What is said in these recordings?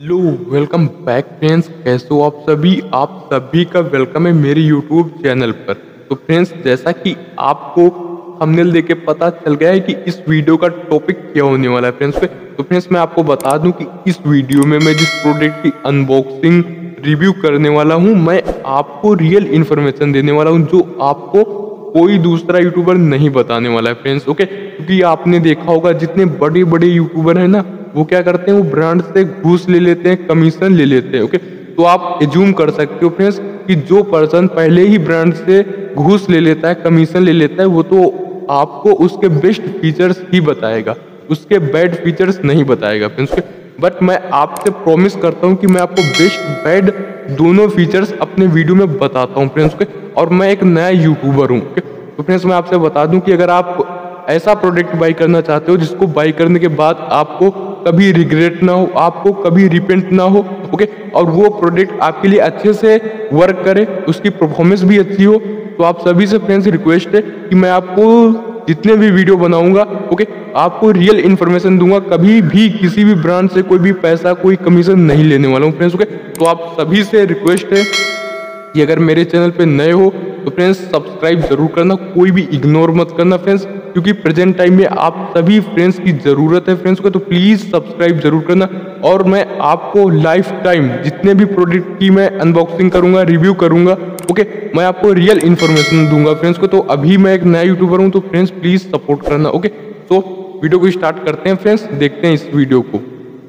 Hello, welcome back friends. कैसे हो आप सभी का वेलकम है मेरे यूट्यूब चैनल पर। तो फ्रेंड्स, जैसा कि आपको थंबनेल देख के पता चल गया है कि इस वीडियो का टॉपिक क्या होने वाला है फ्रेंड्स। तो फ्रेंड्स, मैं आपको बता दूं कि इस वीडियो में मैं जिस प्रोडक्ट की अनबॉक्सिंग रिव्यू करने वाला हूं, मैं आपको रियल इन्फॉर्मेशन देने वाला हूं जो आपको कोई दूसरा यूट्यूबर नहीं बताने वाला है फ्रेंड्स। ओके, क्योंकि आपने देखा होगा जितने बड़े बड़े यूट्यूबर हैं ना, वो क्या करते हैं, वो ब्रांड से घूस ले लेते हैं, कमीशन ले लेते हैं। ओके, तो आप एज्यूम कर सकते हो फ्रेंड्स कि जो पर्सन पहले ही ब्रांड से घूस ले लेता है, कमीशन ले लेता है, वो तो आपको उसके बेस्ट फीचर्स ही बताएगा, उसके बैड फीचर्स नहीं बताएगा फ्रेंड्स। बट मैं आपसे प्रॉमिस करता हूं कि मैं आपको बेस्ट बैड दोनों फीचर्स अपने वीडियो में बताता हूं फ्रेंड्स। और मैं एक नया यूट्यूबर हूं। तो फ्रेंड्स, मैं आपसे बता दूं कि अगर आप ऐसा प्रोडक्ट बाई करना चाहते हो जिसको बाई करने के बाद आपको कभी रिग्रेट ना हो, आपको कभी रिपेंट ना हो, ओके, और वो प्रोडक्ट आपके लिए अच्छे से वर्क करे, उसकी परफॉर्मेंस भी अच्छी हो, तो आप सभी से फ्रेंड्स रिक्वेस्ट है कि मैं आपको जितने भी वीडियो बनाऊंगा, ओके, आपको रियल इन्फॉर्मेशन दूंगा। कभी भी किसी भी ब्रांड से कोई भी पैसा, कोई कमीशन नहीं लेने वाला हूँ फ्रेंड्स। ओके, तो आप सभी से रिक्वेस्ट है कि अगर मेरे चैनल पे नए हो तो फ्रेंड्स सब्सक्राइब जरूर करना, कोई भी इग्नोर मत करना फ्रेंड्स, क्योंकि प्रेजेंट टाइम में आप सभी फ्रेंड्स की जरूरत है फ्रेंड्स को। तो प्लीज सब्सक्राइब जरूर करना। और मैं आपको लाइफ टाइम जितने भी प्रोडक्ट की मैं अनबॉक्सिंग करूंगा, रिव्यू करूंगा, ओके, मैं आपको रियल इन्फॉर्मेशन दूंगा फ्रेंड्स को। तो अभी मैं एक नया यूट्यूबर हूं, तो फ्रेंड्स प्लीज सपोर्ट करना। ओके, तो वीडियो को स्टार्ट करते हैं फ्रेंड्स, देखते हैं इस वीडियो को।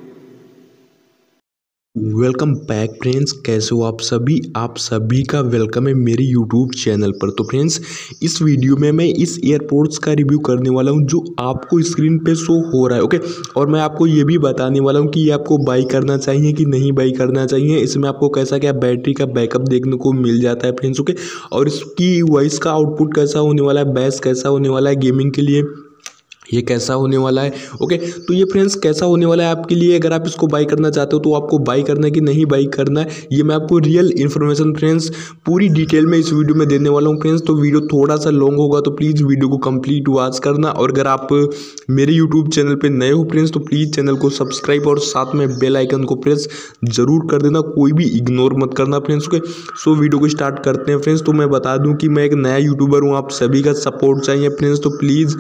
वेलकम बैक फ्रेंड्स, कैसे हो आप सभी का वेलकम है मेरे यूट्यूब चैनल पर। तो फ्रेंड्स, इस वीडियो में मैं इस एयरपोर्ट्स का रिव्यू करने वाला हूं जो आपको स्क्रीन पे शो हो रहा है। ओके, और मैं आपको ये भी बताने वाला हूं कि ये आपको बाई करना चाहिए कि नहीं बाई करना चाहिए, इसमें आपको कैसा क्या बैटरी का बैकअप देखने को मिल जाता है फ्रेंड्स। ओके, और इसकी वॉइस का आउटपुट कैसा होने वाला है, बेस कैसा होने वाला है गेमिंग के लिए, ये कैसा होने वाला है। ओके, तो ये फ्रेंड्स कैसा होने वाला है आपके लिए, अगर आप इसको बाई करना चाहते हो तो आपको बाई करना है कि नहीं बाई करना है, ये मैं आपको रियल इन्फॉर्मेशन फ्रेंड्स पूरी डिटेल में इस वीडियो में देने वाला हूँ फ्रेंड्स। तो वीडियो थोड़ा सा लॉन्ग होगा, तो प्लीज़ वीडियो को कंप्लीट वॉच करना। और अगर आप मेरे यूट्यूब चैनल पर नए हो फ्रेंड्स, तो प्लीज़ चैनल को सब्सक्राइब और साथ में बेल आइकन को प्रेस जरूर कर देना, कोई भी इग्नोर मत करना फ्रेंड्स। ओके, सो वीडियो को स्टार्ट करते हैं फ्रेंड्स। तो मैं बता दूँ कि मैं एक नया यूट्यूबर हूँ, आप सभी का सपोर्ट चाहिए फ्रेंड्स, तो प्लीज़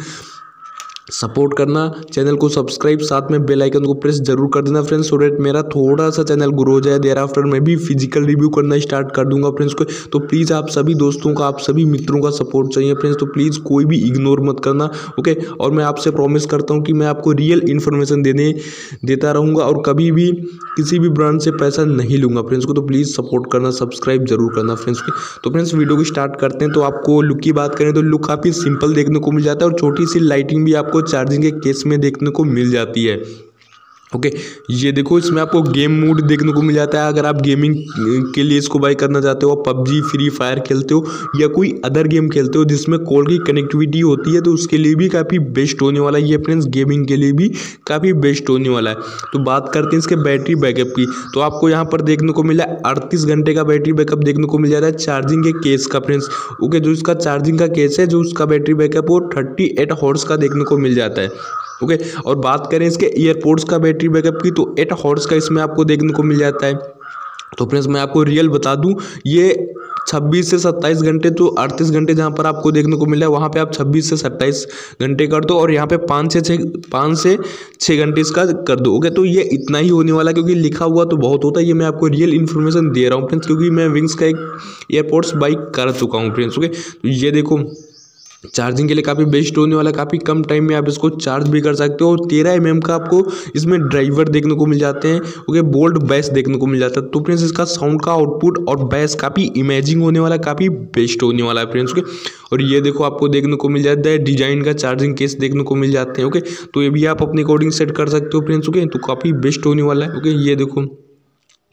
सपोर्ट करना, चैनल को सब्सक्राइब, साथ में बेल आइकन को प्रेस जरूर कर देना फ्रेंड्स, सो दैट मेरा थोड़ा सा चैनल ग्रो हो जाए। देयर आफ्टर मैं भी फिजिकल रिव्यू करना स्टार्ट कर दूंगा फ्रेंड्स को। तो प्लीज़ आप सभी दोस्तों का, आप सभी मित्रों का सपोर्ट चाहिए फ्रेंड्स, तो प्लीज़ कोई भी इग्नोर मत करना। ओके, और मैं आपसे प्रॉमिस करता हूँ कि मैं आपको रियल इन्फॉर्मेशन देता रहूँगा और कभी भी किसी भी ब्रांड से पैसा नहीं लूँगा फ्रेंड्स को। तो प्लीज़ सपोर्ट करना, सब्सक्राइब जरूर करना फ्रेंड्स को। तो फ्रेंड्स, वीडियो को स्टार्ट करते हैं। तो आपको लुक की बात करें तो लुक काफ़ी सिंपल देखने को मिल जाता है और छोटी सी लाइटिंग भी आपको चार्जिंग के केस में देखने को मिल जाती है। ओके, ये देखो, इसमें आपको गेम मोड देखने को मिल जाता है। अगर आप गेमिंग के लिए इसको बाई करना चाहते हो, पबजी, फ्री फायर खेलते हो या कोई अदर गेम खेलते हो जिसमें कॉल की कनेक्टिविटी होती है, तो उसके लिए भी काफ़ी बेस्ट होने वाला है ये फ्रेंड्स, गेमिंग के लिए भी काफ़ी बेस्ट होने वाला है। तो बात करते हैं इसके बैटरी बैकअप की। तो आपको यहाँ पर देखने को मिला 38 घंटे का बैटरी बैकअप देखने को मिल जाता है चार्जिंग के केस का फ्रेंड्स। ओके, जो इसका चार्जिंग का केस है, जो उसका बैटरी बैकअप वो 38 हॉर्स का देखने को मिल जाता है। ओके, और बात करें इसके ईयरपोड्स का बैटरी बैकअप की, तो 8 हॉर्स का इसमें आपको देखने को मिल जाता है। तो फ्रेंड्स, मैं आपको रियल बता दूं, ये 26 से 27 घंटे, तो 38 घंटे जहां पर आपको देखने को मिला है, वहां पे आप 26 से 27 घंटे कर दो और यहाँ पे 5 से 6 घंटे इसका कर दो। ओके, तो ये इतना ही होने वाला, क्योंकि लिखा हुआ तो बहुत होता है, ये मैं आपको रियल इन्फॉर्मेशन दे रहा हूँ फ्रेंड्स, क्योंकि मैं विंग्स का एक एयरपोड्स बाई कर चुका हूँ फ्रेंड्स। ओके, तो ये देखो, चार्जिंग के लिए काफ़ी बेस्ट होने वाला है, काफ़ी कम टाइम में आप इसको चार्ज भी कर सकते हो। 13 mm का आपको इसमें ड्राइवर देखने को मिल जाते हैं। ओके, बोल्ड बेस देखने को मिल जाता है। तो फ्रेंड्स, इसका साउंड का आउटपुट और बेस काफ़ी इमेजिंग होने वाला है, काफ़ी बेस्ट होने वाला है फ्रेंड्स। ओके, और ये देखो, आपको देखने को मिल जाता है डिजाइन का चार्जिंग केस देखने को मिल जाते हैं। ओके, तो ये भी आप अपने अकॉर्डिंग सेट कर सकते हो फ्रेंड्स। ओके, तो काफ़ी बेस्ट होने वाला है। ओके, ये देखो,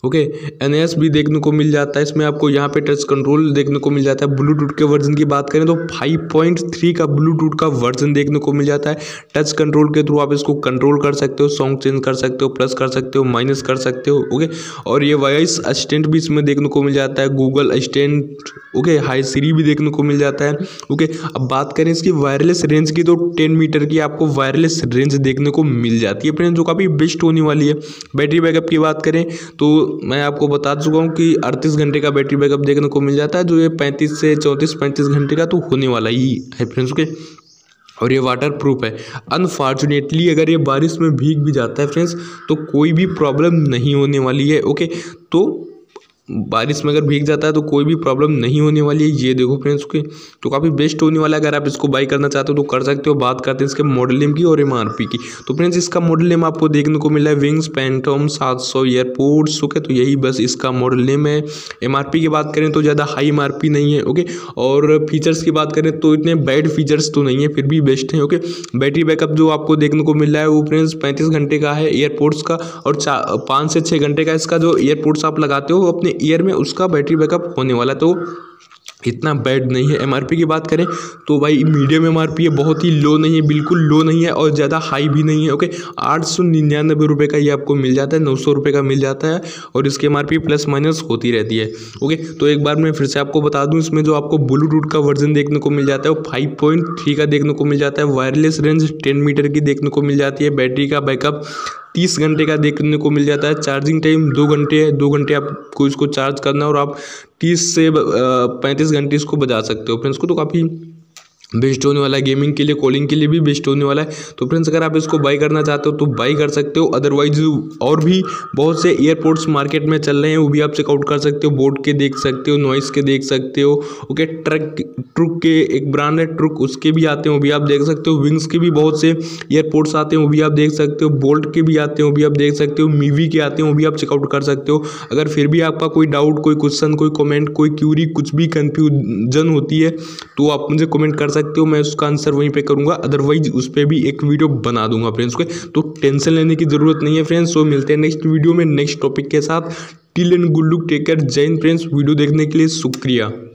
ओके, NAS भी देखने को मिल जाता है इसमें आपको। यहाँ पे टच कंट्रोल देखने को मिल जाता है। ब्लूटूथ के वर्जन की बात करें तो 5.3 का ब्लूटूथ का वर्जन देखने को मिल जाता है। टच कंट्रोल के थ्रू आप इसको कंट्रोल कर सकते हो, सॉन्ग चेंज कर सकते हो, प्लस कर सकते हो, माइनस कर सकते हो। ओके, और ये वॉइस असिस्टेंट भी इसमें देखने को मिल जाता है, Google assistant, okay, hi Siri भी देखने को मिल जाता है। ओके, अब बात करें इसकी वायरलेस रेंज की तो 10 मीटर की आपको वायरलेस रेंज देखने को मिल जाती है फ्रेंड्स, जो काफ़ी बेस्ट होने वाली है। बैटरी बैकअप की बात करें तो मैं आपको बता चुका हूँ कि 38 घंटे का बैटरी बैकअप देखने को मिल जाता है, जो ये 35 से 34-35 घंटे का तो होने वाला ही है फ्रेंड्स। ओके, और ये वाटर प्रूफ है। अनफॉर्चुनेटली अगर ये बारिश में भीग भी जाता है फ्रेंड्स तो कोई भी प्रॉब्लम नहीं होने वाली है। ओके, तो बारिश में अगर भीग जाता है तो कोई भी प्रॉब्लम नहीं होने वाली है। ये देखो फ्रेंड्स, ओके, तो काफ़ी बेस्ट होने वाला है। अगर आप इसको बाई करना चाहते हो तो कर सकते हो। बात करते हैं इसके मॉडल नेम की और MRP की। तो फ्रेंड्स इसका मॉडल नेम आपको देखने को मिला है विंग्स फैंटम 700 एयरपोर्ट्स। ओके, तो यही बस इसका मॉडल नेम है। MRP की बात करें तो ज़्यादा हाई MRP नहीं है। ओके, और फीचर्स की बात करें तो इतने बैड फीचर्स तो नहीं है, फिर भी बेस्ट है। ओके, बैटरी बैकअप जो आपको देखने को मिल रहा है वो फ्रेंड्स 35 घंटे का है एयरपोर्ट्स का, और 5 से 6 घंटे का इसका जो एयरपोर्ट्स आप लगाते हो अपने ईयर में उसका बैटरी बैकअप होने वाला, तो इतना बैड नहीं है। MRP की बात करें तो भाई मीडियम MRP है, बहुत ही लो नहीं है, बिल्कुल लो नहीं है और ज़्यादा हाई भी नहीं है। ओके, 899 रुपये का ये आपको मिल जाता है, 900 रुपये का मिल जाता है, और इसकी MRP प्लस माइनस होती रहती है। ओके, तो एक बार मैं फिर से आपको बता दूं, इसमें जो आपको ब्लूटूथ का वर्जन देखने को मिल जाता है वो 5.3 का देखने को मिल जाता है। वायरलेस रेंज 10 मीटर की देखने को मिल जाती है। बैटरी का बैकअप 30 घंटे का देखने को मिल जाता है। चार्जिंग टाइम 2 घंटे है, 2 घंटे आपको इसको चार्ज करना और आप 30 से 35 घंटे इसको बजा सकते हो फ्रेंड्स को, तो काफ़ी बेस्ट होने वाला है। गेमिंग के लिए, कॉलिंग के लिए भी बेस्ट होने वाला है। तो फ्रेंड्स अगर आप इसको बाई करना चाहते हो तो बाई कर सकते हो। अदरवाइज और भी बहुत से एयरपोर्ट्स मार्केट में चल रहे हैं, वो भी आप चेकआउट कर सकते हो। बोट के देख सकते हो, नॉइस के देख सकते हो। ओके, ट्रुक के एक ब्रांड है ट्रुक, उसके भी आते हैं, वो भी आप देख सकते हो। विंग्स के भी बहुत से एयरपोर्ट्स आते हैं, वो भी आप देख सकते हो। बोल्ट के भी आते हैं, वो भी आप देख सकते हो। मीवी के आते हैं, वो भी आप चेकआउट कर सकते हो। अगर फिर भी आपका कोई डाउट, कोई क्वेश्चन, कोई कमेंट, कोई क्यूरी, कुछ भी कंफ्यूजन होती है तो आप मुझे कमेंट कर सकते हो, मैं उसका आंसर वहीं पे करूंगा। अदरवाइज उस पर भी एक वीडियो बना दूंगा फ्रेंड्स को, तो टेंशन लेने की जरूरत नहीं है फ्रेंड्स। तो मिलते हैं नेक्स्ट वीडियो में नेक्स्ट टॉपिक के साथ। Till end good luck, take care, जय हिंद फ्रेंड्स। वीडियो देखने के लिए शुक्रिया।